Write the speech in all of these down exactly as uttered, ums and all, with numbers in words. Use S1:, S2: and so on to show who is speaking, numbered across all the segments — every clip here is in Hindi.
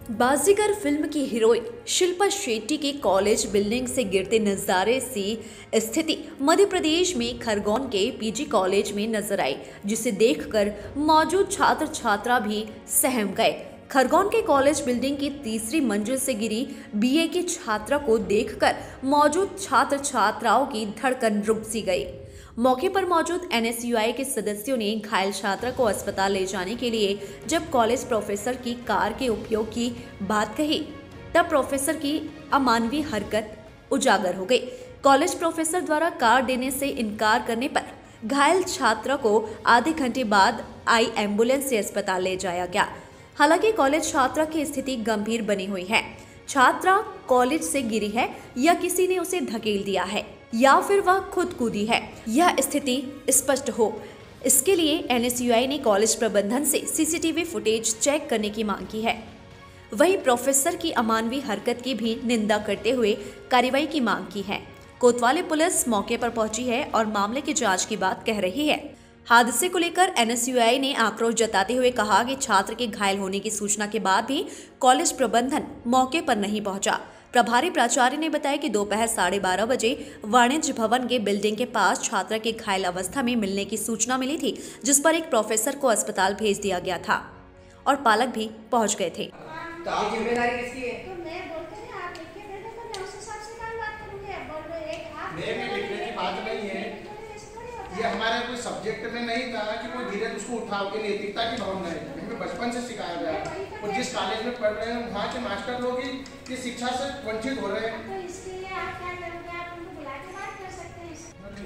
S1: बाजीगर फिल्म की हीरोइन शिल्पा शेट्टी के कॉलेज बिल्डिंग से गिरते नजारे सी स्थिति मध्य प्रदेश में खरगोन के पीजी कॉलेज में नजर आई, जिसे देखकर मौजूद छात्र छात्रा भी सहम गए। खरगोन के कॉलेज बिल्डिंग की तीसरी मंजिल से गिरी बीए की छात्रा को देखकर मौजूद छात्र छात्राओं की धड़कन रुक सी गई। मौके पर मौजूद एनएसयूआई के सदस्यों ने घायल छात्रा को अस्पताल ले जाने के लिए जब कॉलेज प्रोफेसर की कार के उपयोग की बात कही, तब प्रोफेसर की अमानवीय हरकत उजागर हो गई। कॉलेज प्रोफेसर द्वारा कार देने से इनकार करने पर घायल छात्रा को आधे घंटे बाद आई एम्बुलेंस से अस्पताल ले जाया गया। हालांकि कॉलेज छात्रा की स्थिति गंभीर बनी हुई है। छात्रा कॉलेज से गिरी है या किसी ने उसे धकेल दिया है या फिर वह खुद कूदी है, यह स्थिति स्पष्ट हो, इसके लिए एनएसयूआई ने कॉलेज प्रबंधन से सीसीटीवी फुटेज चेक करने की मांग की है। वहीं प्रोफेसर की अमानवीय हरकत की भी निंदा करते हुए कार्रवाई की मांग की है। कोतवाली पुलिस मौके पर पहुंची है और मामले की जांच की बात कह रही है। हादसे को लेकर एनएसयूआई ने आक्रोश जताते हुए कहा कि छात्र के घायल होने की सूचना के बाद भी कॉलेज प्रबंधन मौके पर नहीं पहुंचा। प्रभारी प्राचार्य ने बताया कि दोपहर साढ़े बारह बजे वाणिज्य भवन के बिल्डिंग के पास छात्रा के घायल अवस्था में मिलने की सूचना मिली थी, जिस पर एक प्रोफेसर को अस्पताल भेज दिया गया था और पालक भी पहुंच गए थे।
S2: तो ये जिम्मेदारी किसकी है?
S3: तो मैं बोलते हैं आप लिखिए, मैं तो मैं उस हिसाब से काम बात करूंगी। अब बोल रहे एक आप
S2: मैं भी लिखने की बात नहीं है, ये हमारे कोई सब्जेक्ट में नहीं था कि कोई धीरे उसको उठाओ के नैतिकता की भावना है, हमें बचपन से सिखाया गया है। और जिस कॉलेज में पढ़ रहे हैं वहाँ के मास्टर लोग ही इस शिक्षा से वंचित हो रहे हैं।
S3: तो इसके लिए आप क्या करोगे? आप उनको बुला के बात कर सकते हैं।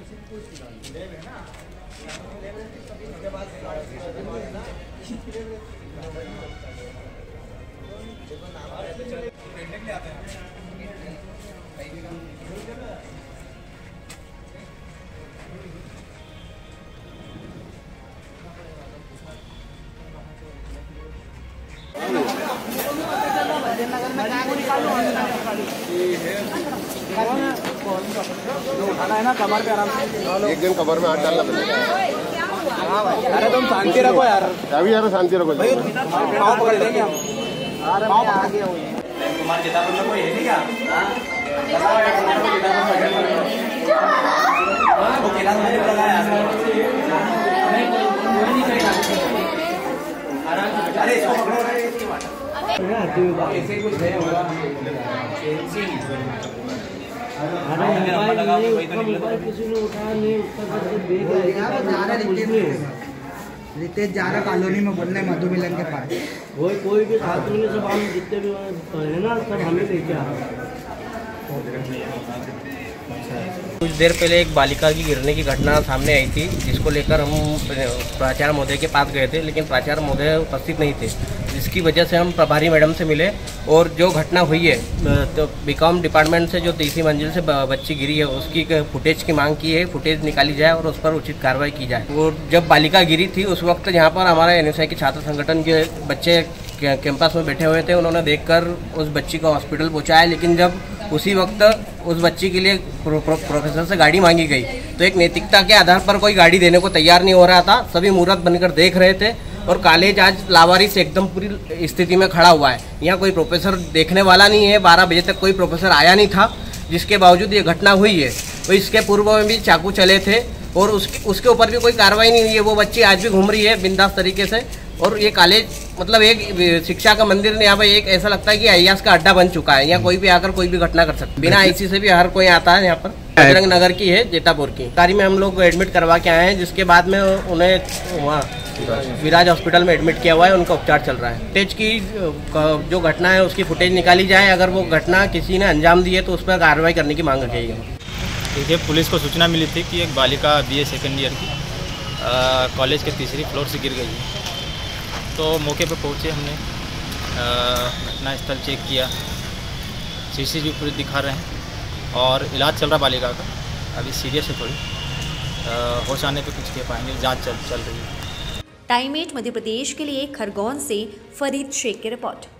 S4: उठाना है ना कमर पे आराम से।
S5: एक दिन कमर में हाथ डालना पड़ेगा।
S4: अरे तुम शांति रखो यार,
S5: अभी यार शांति रखो।
S4: पाँव पकड़ लेंगे हम। पाँव आगे हो
S6: कुमार किताब में कोई है क्या? वो किताब में लगाया अरे इसको पकड़ो रे, इसकी बात ऐसे कुछ है होगा।
S7: रितेश जा रहा कॉलोनी में बोलने मधु मिलन के पास।
S8: कोई कोई भी छात्र में सब हम जितने भी है ना सब हमें लेके आ रहे हैं।
S6: कुछ देर पहले एक बालिका की गिरने की घटना सामने आई थी, जिसको लेकर हम प्राचार्य महोदय के पास गए थे, लेकिन प्राचार्य महोदय उपस्थित नहीं थे, जिसकी वजह से हम प्रभारी मैडम से मिले और जो घटना हुई है तो बीकॉम डिपार्टमेंट से जो तीसरी मंजिल से बच्ची गिरी है उसकी फुटेज की मांग की है। फुटेज निकाली जाए और उस पर उचित कार्रवाई की जाए। और जब बालिका गिरी थी उस वक्त यहाँ पर हमारे एनएसयूआई के छात्र संगठन के बच्चे कैंपस में बैठे हुए थे। उन्होंने देखकर उस बच्ची को हॉस्पिटल पहुँचाया, लेकिन जब उसी वक्त उस बच्ची के लिए प्रो, प्रो, प्रोफेसर से गाड़ी मांगी गई तो एक नैतिकता के आधार पर कोई गाड़ी देने को तैयार नहीं हो रहा था। सभी मूर्ख बनकर देख रहे थे और कॉलेज आज लावारिस एकदम पूरी स्थिति में खड़ा हुआ है। यहाँ कोई प्रोफेसर देखने वाला नहीं है। बारह बजे तक कोई प्रोफेसर आया नहीं था, जिसके बावजूद ये घटना हुई है। तो इसके पूर्व में भी चाकू चले थे और उसके उसके ऊपर भी कोई कार्रवाई नहीं हुई है। वो बच्ची आज भी घूम रही है बिंदास तरीके से। और ये कॉलेज मतलब एक शिक्षा का मंदिर ने यहाँ पर एक ऐसा लगता है कि अय्यास का अड्डा बन चुका है। यहाँ कोई भी आकर कोई भी घटना कर सकता है। बिना आईसी से भी हर कोई आता है यहाँ पर। बजरंग नगर की है, जेटापुर की कारी में हम लोग एडमिट करवा के आए हैं, जिसके बाद में उन्हें वहाँ विराज हॉस्पिटल में एडमिट किया हुआ है। उनका उपचार चल रहा है। फुटेज की जो घटना है उसकी फुटेज निकाली जाए। अगर वो घटना किसी ने अंजाम दी है तो उस पर कार्रवाई करने की मांग रखी है।
S9: देखिए, पुलिस को सूचना मिली थी कि एक बालिका बीए सेकेंड ईयर की कॉलेज के तीसरी फ्लोर से गिर गई है। तो मौके पर पहुंचे हमने, घटना स्थल चेक किया, सीसीटीवी फुटेज दिखा रहे हैं और इलाज चल रहा बालिका का। अभी सीरियस है थोड़ी, होश आने पे कुछ कह पाएंगे, जांच चल चल रही है।
S1: टाइम एट मध्य प्रदेश के लिए खरगोन से फरीद शेख की रिपोर्ट।